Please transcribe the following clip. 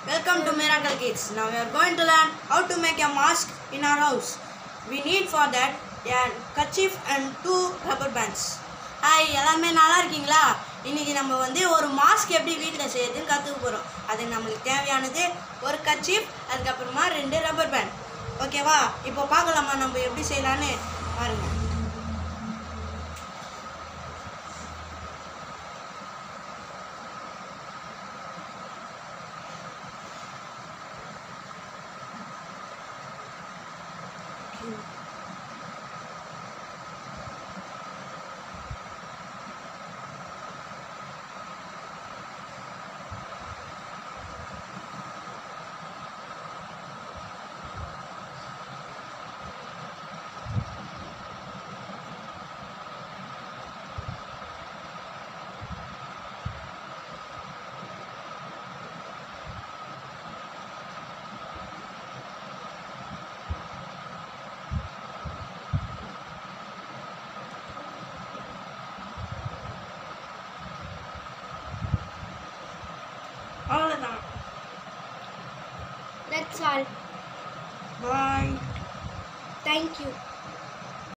Welcome to Miracle Kids. Now we are going to learn how to make a mask in our house. We need for that a kerchief and 2 rubber bands. Hi எல்லாருமே நல்லா இருக்கீங்களா? இன்னைக்கு நம்ம ஒரு mask எப்படி வீட்டில் செய்யறதுன்னு கற்றுக்க போகிறோம். அது நம்மளுக்கு தேவையானது ஒரு கர்ச்சீஃப், அதுக்கப்புறமா 2 ரப்பர் பேண்ட். ஓகேவா? இப்போ பார்க்கலாமா நம்ம எப்படி செய்யலான்னு பாருங்க. அவ்வளோதான். That's all. Bye. Thank you.